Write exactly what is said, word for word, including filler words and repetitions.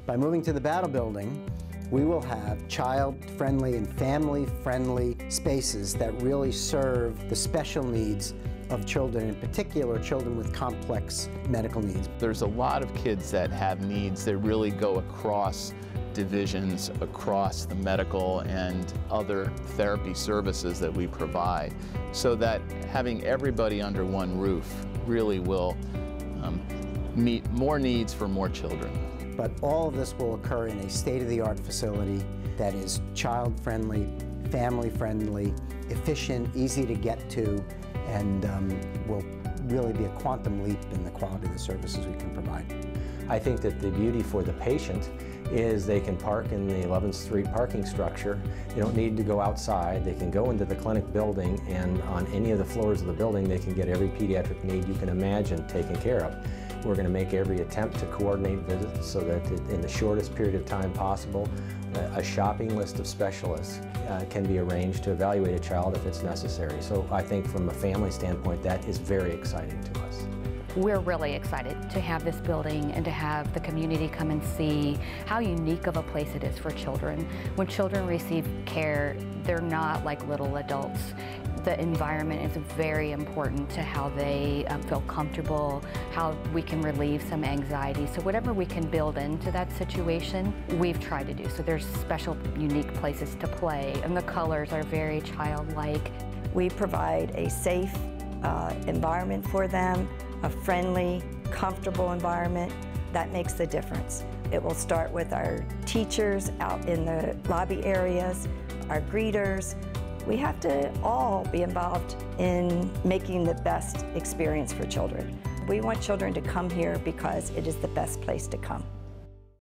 By moving to the Battle Building, we will have child-friendly and family-friendly spaces that really serve the special needs of children, in particular children with complex medical needs. There's a lot of kids that have needs that really go across divisions, across the medical and other therapy services that we provide, so that having everybody under one roof really will um, meet more needs for more children. But all of this will occur in a state-of-the-art facility that is child-friendly, family-friendly, efficient, easy to get to, and um, will really be a quantum leap in the quality of the services we can provide. I think that the beauty for the patient is they can park in the eleventh Street parking structure. They don't need to go outside. They can go into the clinic building, and on any of the floors of the building they can get every pediatric need you can imagine taken care of. We're going to make every attempt to coordinate visits so that in the shortest period of time possible, a shopping list of specialists uh, can be arranged to evaluate a child if it's necessary. So I think from a family standpoint, that is very exciting to us. We're really excited to have this building and to have the community come and see how unique of a place it is for children. When children receive care, they're not like little adults. The environment is very important to how they um, feel comfortable, how we can relieve some anxiety. So whatever we can build into that situation, we've tried to do. So there's special, unique places to play, and the colors are very childlike. We provide a safe uh, environment for them, a friendly, comfortable environment. That makes the difference. It will start with our teachers out in the lobby areas, our greeters. We have to all be involved in making the best experience for children. We want children to come here because it is the best place to come.